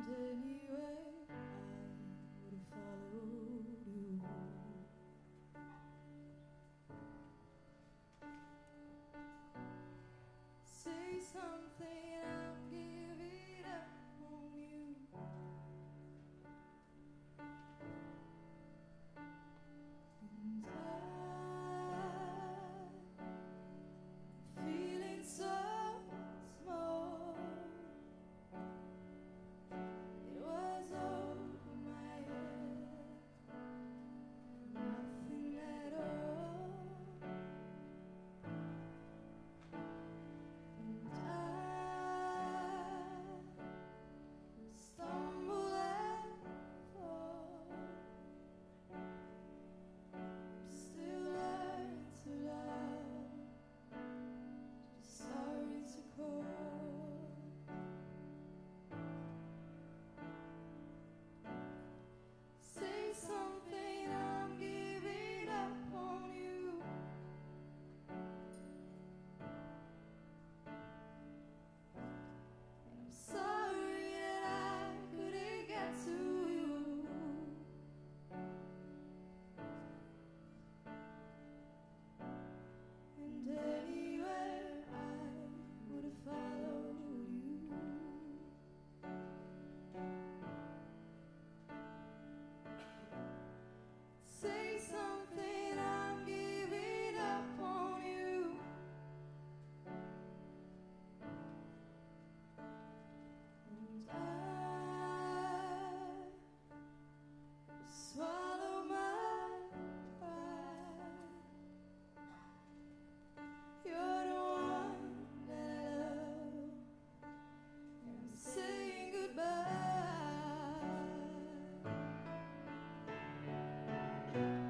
anyway, I would have followed you. Say something, I'll give it up on you. And I'm feeling so small. It was over my head, nothing at all. And I stumble and fall. Still learning to love, just sorry to call. Say something, I'm giving up on you. And I'm sorry that I couldn't get to you. And anywhere I would have followed you. Say something, I'm giving up on you. And I swallow my pride. You're the one that I love, and I'm saying goodbye.